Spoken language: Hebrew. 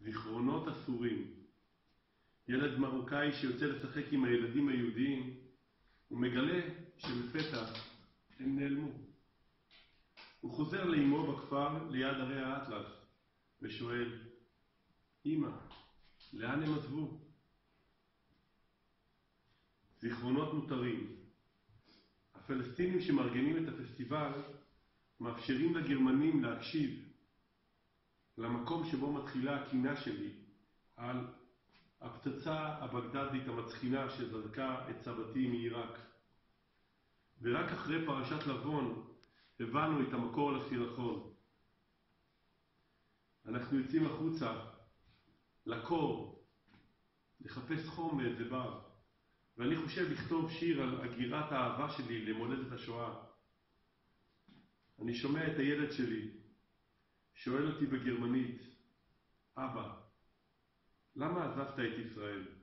זיכרונות אסורים. ילד מרוקאי שיוצא לשחק עם הילדים היהודיים, הוא מגלה שלפתע הם נעלמו. הוא חוזר לאמו בכפר ליד הרי האטלס ושואל, אמא, לאן הם עזבו? זיכרונות מותרים. הפלסטינים שמארגנים את הפסטיבל מאפשרים לגרמנים להקשיב למקום שבו מתחילה הקינה שלי על הפצצה הבגדדית המצחינה שזרקה את סבתי מעיראק. ורק אחרי פרשת לבון הבנו את המקור לסירחון. אנחנו יוצאים החוצה לקור, לחפש חום מאיזה בר, ואני חושב לכתוב שיר על הגירת האהבה שלי למולדת השואה. אני שומע את הילד שלי שואל אותי בגרמנית, אבא, למה עזבת את ישראל?